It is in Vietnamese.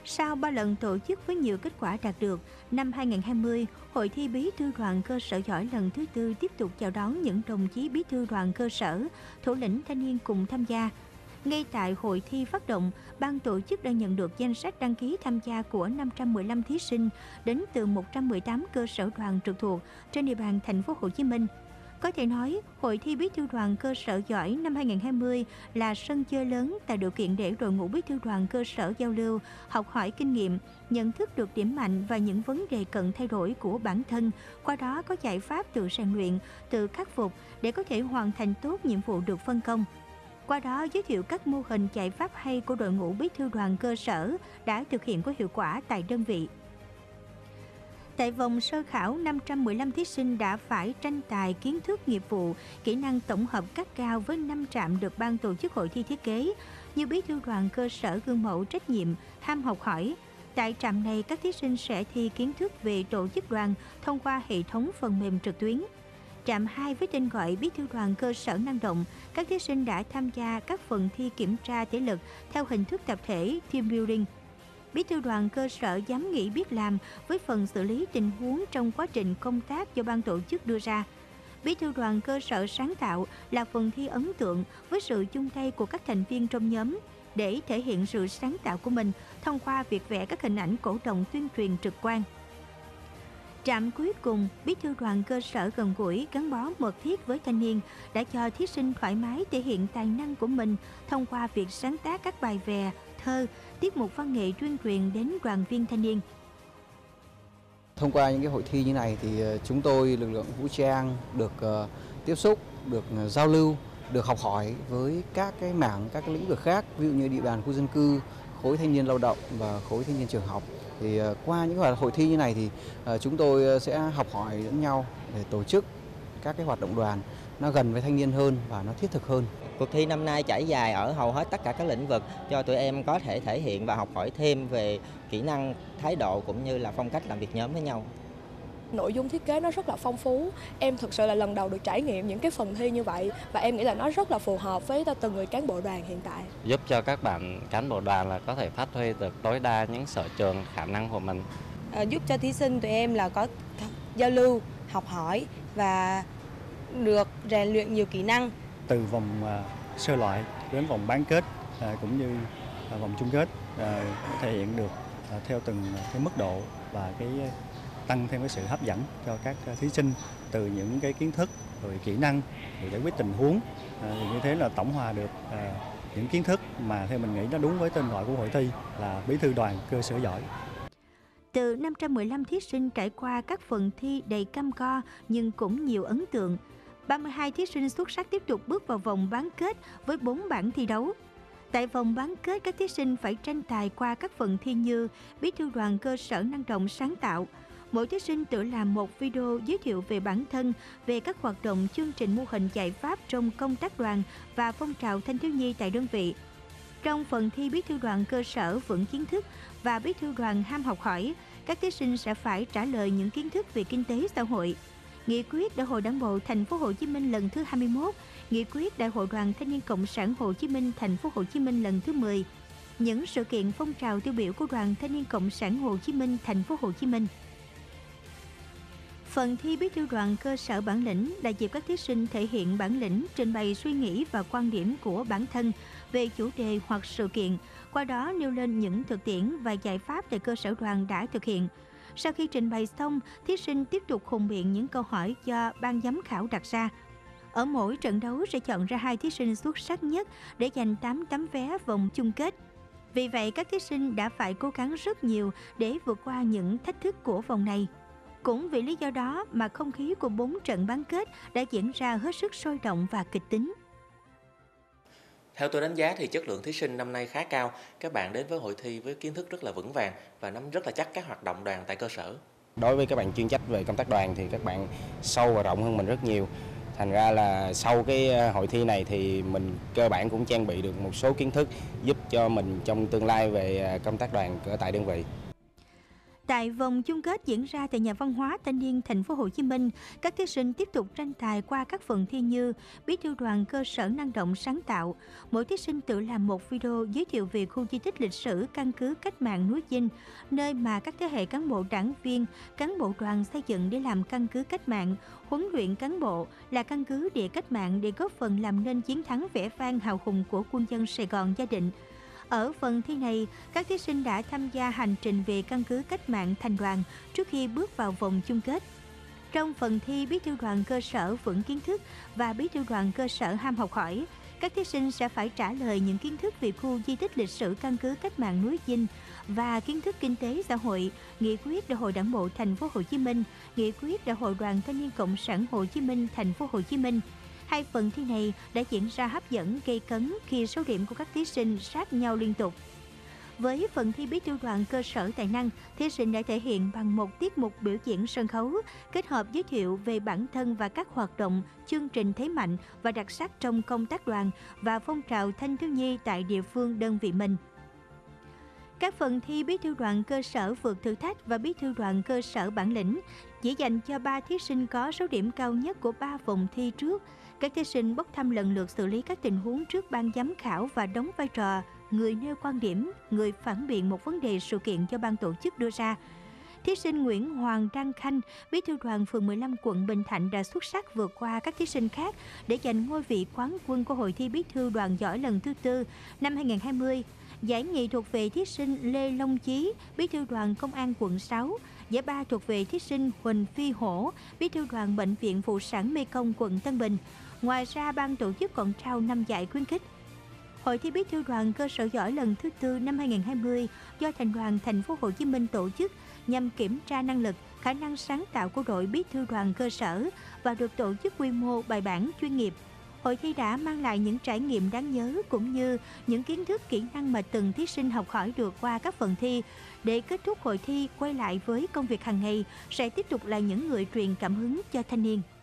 Sau 3 lần tổ chức với nhiều kết quả đạt được, năm 2020, Hội thi Bí thư đoàn cơ sở giỏi lần thứ 4 tiếp tục chào đón những đồng chí bí thư đoàn cơ sở, thủ lĩnh thanh niên cùng tham gia. Ngay tại hội thi phát động, ban tổ chức đã nhận được danh sách đăng ký tham gia của 515 thí sinh đến từ 118 cơ sở đoàn trực thuộc trên địa bàn thành phố Hồ Chí Minh. Có thể nói, Hội thi Bí thư đoàn cơ sở giỏi năm 2020 là sân chơi lớn tạo điều kiện để đội ngũ bí thư đoàn cơ sở giao lưu, học hỏi kinh nghiệm, nhận thức được điểm mạnh và những vấn đề cần thay đổi của bản thân, qua đó có giải pháp tự rèn luyện, tự khắc phục để có thể hoàn thành tốt nhiệm vụ được phân công. Qua đó giới thiệu các mô hình giải pháp hay của đội ngũ bí thư đoàn cơ sở đã thực hiện có hiệu quả tại đơn vị. Tại vòng sơ khảo, 515 thí sinh đã phải tranh tài kiến thức nghiệp vụ, kỹ năng tổng hợp cấp cao với 5 trạm được ban tổ chức hội thi thiết kế, như bí thư đoàn cơ sở gương mẫu trách nhiệm, ham học hỏi. Tại trạm này, các thí sinh sẽ thi kiến thức về tổ chức đoàn thông qua hệ thống phần mềm trực tuyến. Trạm 2 với tên gọi bí thư đoàn cơ sở năng động, các thí sinh đã tham gia các phần thi kiểm tra thể lực theo hình thức tập thể team building. Bí thư đoàn cơ sở dám nghĩ biết làm với phần xử lý tình huống trong quá trình công tác do ban tổ chức đưa ra. Bí thư đoàn cơ sở sáng tạo là phần thi ấn tượng với sự chung tay của các thành viên trong nhóm để thể hiện sự sáng tạo của mình thông qua việc vẽ các hình ảnh cổ động tuyên truyền trực quan. Trạm cuối cùng, bí thư đoàn cơ sở gần gũi, gắn bó mật thiết với thanh niên đã cho thí sinh thoải mái thể hiện tài năng của mình thông qua việc sáng tác các bài vè, thơ, tiết mục văn nghệ tuyên truyền đến đoàn viên thanh niên. Thông qua những cái hội thi như này thì chúng tôi, lực lượng vũ trang, được tiếp xúc, được giao lưu, được học hỏi với các cái mảng, các cái lĩnh vực khác, ví dụ như địa bàn khu dân cư, khối thanh niên lao động và khối thanh niên trường học. Thì qua những hội thi như này thì chúng tôi sẽ học hỏi lẫn nhau để tổ chức các cái hoạt động đoàn nó gần với thanh niên hơn và nó thiết thực hơn. Cuộc thi năm nay trải dài ở hầu hết tất cả các lĩnh vực cho tụi em có thể thể hiện và học hỏi thêm về kỹ năng, thái độ cũng như là phong cách làm việc nhóm với nhau. Nội dung thiết kế nó rất là phong phú, em thực sự là lần đầu được trải nghiệm những cái phần thi như vậy và em nghĩ là nó rất là phù hợp với từng người cán bộ đoàn hiện tại. Giúp cho các bạn cán bộ đoàn là có thể phát huy được tối đa những sở trường, khả năng của mình. Giúp cho thí sinh tụi em là có giao lưu, học hỏi và được rèn luyện nhiều kỹ năng. Từ vòng sơ loại đến vòng bán kết cũng như vòng chung kết thể hiện được theo từng cái mức độ và cái tăng thêm cái sự hấp dẫn cho các thí sinh từ những cái kiến thức rồi kỹ năng rồi giải quyết tình huống, thì như thế là tổng hòa được những kiến thức mà theo mình nghĩ nó đúng với tên gọi của hội thi là bí thư đoàn cơ sở giỏi. Từ 515 thí sinh trải qua các phần thi đầy cam go nhưng cũng nhiều ấn tượng. 32 thí sinh xuất sắc tiếp tục bước vào vòng bán kết với 4 bảng thi đấu. Tại vòng bán kết, các thí sinh phải tranh tài qua các phần thi như bí thư đoàn cơ sở năng động sáng tạo. Mỗi thí sinh tự làm một video giới thiệu về bản thân, về các hoạt động, chương trình, mô hình, giải pháp trong công tác đoàn và phong trào thanh thiếu nhi tại đơn vị. Trong phần thi bí thư đoàn cơ sở vững kiến thức và bí thư đoàn ham học hỏi, các thí sinh sẽ phải trả lời những kiến thức về kinh tế xã hội. Nghị quyết Đại hội Đảng bộ Thành phố Hồ Chí Minh lần thứ 21, Nghị quyết Đại hội Đoàn Thanh niên Cộng sản Hồ Chí Minh Thành phố Hồ Chí Minh lần thứ 10, những sự kiện phong trào tiêu biểu của Đoàn Thanh niên Cộng sản Hồ Chí Minh Thành phố Hồ Chí Minh. Phần thi bí thư đoàn cơ sở bản lĩnh là dịp các thí sinh thể hiện bản lĩnh, trình bày suy nghĩ và quan điểm của bản thân về chủ đề hoặc sự kiện, qua đó nêu lên những thực tiễn và giải pháp tại cơ sở đoàn đã thực hiện. Sau khi trình bày xong, thí sinh tiếp tục hùng biện những câu hỏi do ban giám khảo đặt ra. Ở mỗi trận đấu sẽ chọn ra 2 thí sinh xuất sắc nhất để giành 8 tấm vé vòng chung kết. Vì vậy, các thí sinh đã phải cố gắng rất nhiều để vượt qua những thách thức của vòng này. Cũng vì lý do đó mà không khí của 4 trận bán kết đã diễn ra hết sức sôi động và kịch tính. Theo tôi đánh giá thì chất lượng thí sinh năm nay khá cao. Các bạn đến với hội thi với kiến thức rất là vững vàng và nắm rất là chắc các hoạt động đoàn tại cơ sở. Đối với các bạn chuyên trách về công tác đoàn thì các bạn sâu và rộng hơn mình rất nhiều. Thành ra là sau cái hội thi này thì mình cơ bản cũng trang bị được một số kiến thức giúp cho mình trong tương lai về công tác đoàn ở tại đơn vị. Tại vòng chung kết diễn ra tại Nhà văn hóa Thanh niên Thành phố Hồ Chí Minh, các thí sinh tiếp tục tranh tài qua các phần thi như bí thư đoàn cơ sở năng động sáng tạo. Mỗi thí sinh tự làm một video giới thiệu về khu di tích lịch sử căn cứ cách mạng núi Dinh, nơi mà các thế hệ cán bộ đảng viên, cán bộ đoàn xây dựng để làm căn cứ cách mạng, huấn luyện cán bộ là căn cứ địa cách mạng để góp phần làm nên chiến thắng vẻ vang hào hùng của quân dân Sài Gòn gia định. Ở phần thi này, các thí sinh đã tham gia hành trình về căn cứ cách mạng thành đoàn trước khi bước vào vòng chung kết. Trong phần thi bí thư đoàn cơ sở vững kiến thức và bí thư đoàn cơ sở ham học hỏi, các thí sinh sẽ phải trả lời những kiến thức về khu di tích lịch sử căn cứ cách mạng núi Dinh và kiến thức kinh tế xã hội, nghị quyết Đại hội Đảng bộ Thành phố Hồ Chí Minh, nghị quyết Đại hội Đoàn Thanh niên Cộng sản Hồ Chí Minh Thành phố Hồ Chí Minh. Hai phần thi này đã diễn ra hấp dẫn, gây cấn khi số điểm của các thí sinh sát nhau liên tục. Với phần thi bí thư đoàn cơ sở tài năng, thí sinh đã thể hiện bằng một tiết mục biểu diễn sân khấu, kết hợp giới thiệu về bản thân và các hoạt động, chương trình thế mạnh và đặc sắc trong công tác đoàn và phong trào thanh thiếu nhi tại địa phương đơn vị mình. Các phần thi bí thư đoàn cơ sở vượt thử thách và bí thư đoàn cơ sở bản lĩnh chỉ dành cho 3 thí sinh có số điểm cao nhất của 3 vòng thi trước. Các thí sinh bốc thăm lần lượt xử lý các tình huống trước ban giám khảo và đóng vai trò người nêu quan điểm, người phản biện một vấn đề sự kiện do ban tổ chức đưa ra. Thí sinh Nguyễn Hoàng Đăng Khanh, bí thư đoàn phường 15 quận Bình Thạnh đã xuất sắc vượt qua các thí sinh khác để giành ngôi vị quán quân của hội thi bí thư đoàn giỏi lần thứ 4 năm 2020. Giải nhì thuộc về thí sinh Lê Long Chí, bí thư đoàn Công an quận 6. Giải ba thuộc về thí sinh Huỳnh Phi Hổ, bí thư đoàn Bệnh viện Phụ sản Mê Công quận Tân Bình. Ngoài ra, ban tổ chức còn trao 5 giải khuyến khích. Hội thi bí thư đoàn cơ sở giỏi lần thứ 4 năm 2020 do Thành đoàn Thành phố Hồ Chí Minh tổ chức nhằm kiểm tra năng lực, khả năng sáng tạo của đội bí thư đoàn cơ sở và được tổ chức quy mô bài bản chuyên nghiệp. Hội thi đã mang lại những trải nghiệm đáng nhớ cũng như những kiến thức, kỹ năng mà từng thí sinh học hỏi được qua các phần thi. Để kết thúc hội thi, quay lại với công việc hàng ngày sẽ tiếp tục là những người truyền cảm hứng cho thanh niên.